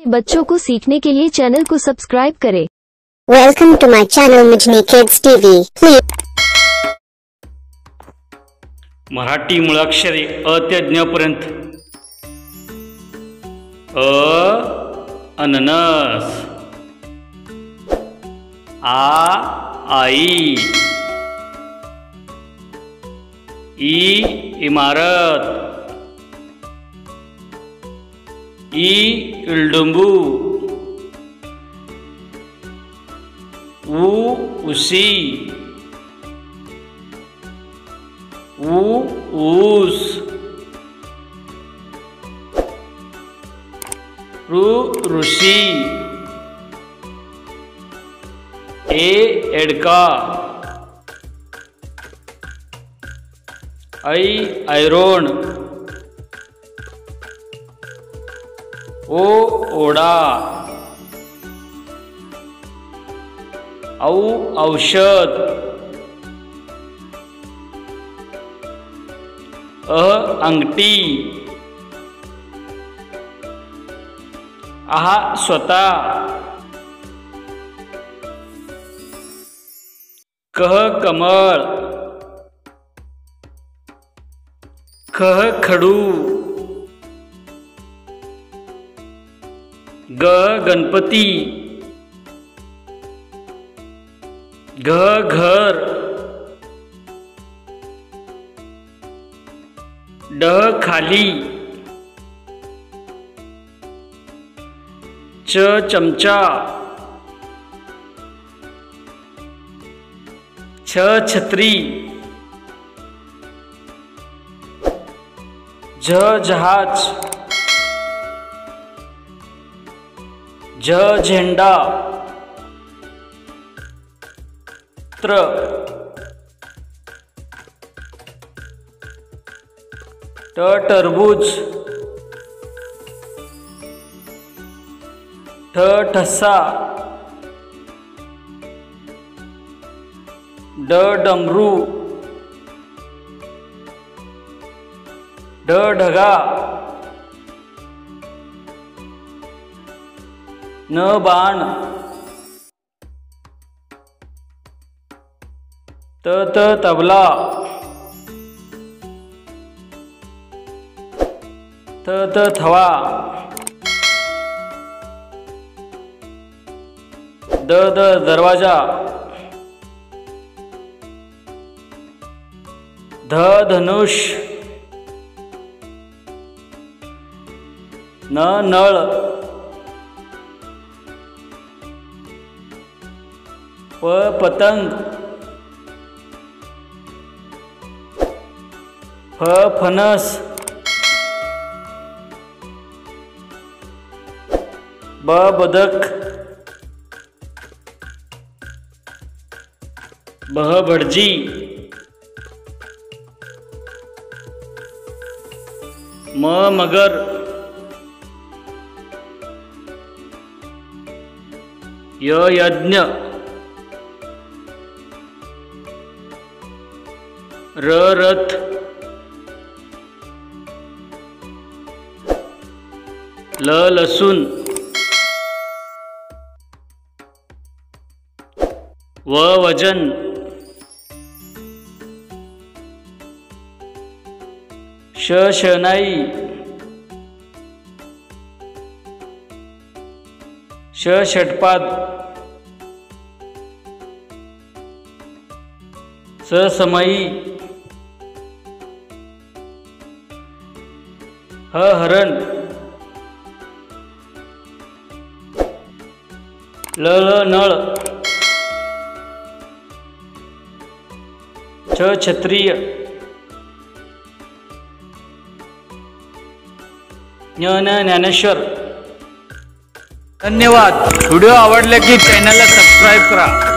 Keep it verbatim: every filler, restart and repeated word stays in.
बच्चों को सीखने के लिए चैनल को सब्सक्राइब करें। Welcome to my channel Majni Kids T V. Please. Marathi मुळाक्षरे अ ते ज्ञ पर्यंत. अ अननस. आ आई. ई इमारत. ई इल्डुंबू. ऊ उसी. ऊ ऊस. ऋ ऋषी. ए एडका. ऐ ऐरोण. ओ ओढा. औ औषध. अ अंगठी. आहा स्वतः. कह कमळ. खह खडू. ग गणपती. घ घर. ड खाली. च चमचा. छ छत्री. झ जहाज. झ झेंडा. त्र ट टरबूज. ठ ठसा. ड डमरू. ढ ढगा. न बाण. त त तबला. त त थवा. द द दरवाजा. ध धनुष. न नळ. प पतंग. फ फणस. ब बदक. बह भटजी. म मगर. य यज्ञ. र रथ. ल लसूण. व वजन. श शनाई. श षटपाद. स समई. ह हरण. ल ल नळ. छ क्षत्रिय. ज्ञ न ज्ञानेश्वर. धन्यवाद. व्हिडिओ आवडले की चॅनलला सबस्क्राईब करा.